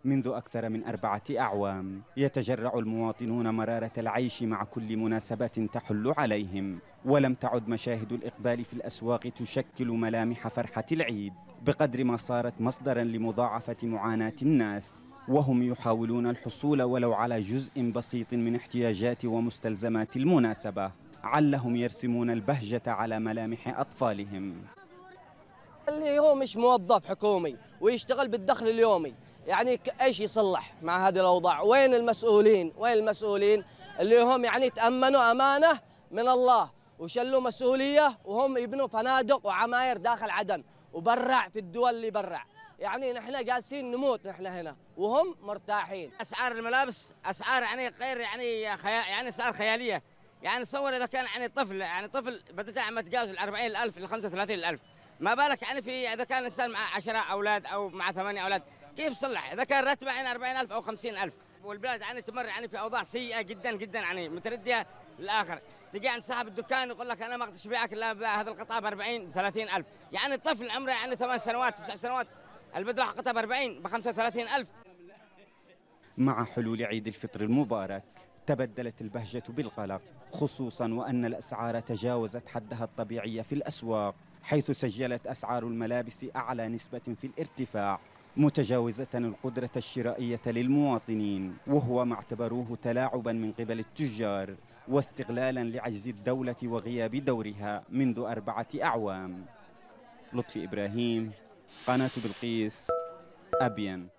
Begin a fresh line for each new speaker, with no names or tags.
منذ أكثر من 4 أعوام يتجرع المواطنون مرارة العيش مع كل مناسبة تحل عليهم، ولم تعد مشاهد الإقبال في الأسواق تشكل ملامح فرحة العيد بقدر ما صارت مصدراً لمضاعفة معاناة الناس، وهم يحاولون الحصول ولو على جزء بسيط من احتياجات ومستلزمات المناسبة علهم يرسمون البهجة على ملامح أطفالهم.
اللي هو مش موظف حكومي ويشتغل بالدخل اليومي، يعني ايش يصلح مع هذه الاوضاع؟ وين المسؤولين؟ وين المسؤولين اللي هم يعني تأمنوا امانه من الله وشلوا مسؤوليه وهم يبنوا فنادق وعماير داخل عدن وبرع في الدول اللي برع؟ يعني نحن جالسين نموت نحن هنا وهم مرتاحين.
اسعار الملابس اسعار يعني غير يعني اسعار خياليه. يعني تصور اذا كان يعني طفل بدأ ما تجاوز ال 40,000 ل 35,000، ما بالك يعني في اذا كان الانسان مع 10 اولاد او مع 8 اولاد، كيف يصلح اذا كان راتبه يعني 40,000 او 50,000؟ والبلاد يعني تمر يعني في اوضاع سيئه جدا جدا، يعني مترديه للاخر. تجي عند صاحب الدكان يقول لك انا ما اقدرش ابيعك الا هذا القطعه ب 40 ب 30,000. يعني الطفل عمره يعني 8 سنوات 9 سنوات البدله حقتها ب 40 ب 35,000.
مع حلول عيد الفطر المبارك تبدلت البهجة بالقلق، خصوصا وأن الأسعار تجاوزت حدها الطبيعي في الأسواق، حيث سجلت أسعار الملابس أعلى نسبة في الارتفاع، متجاوزة القدرة الشرائية للمواطنين، وهو ما اعتبروه تلاعبا من قبل التجار واستغلالا لعجز الدولة وغياب دورها منذ 4 أعوام. لطفي إبراهيم، قناة بلقيس، أبين.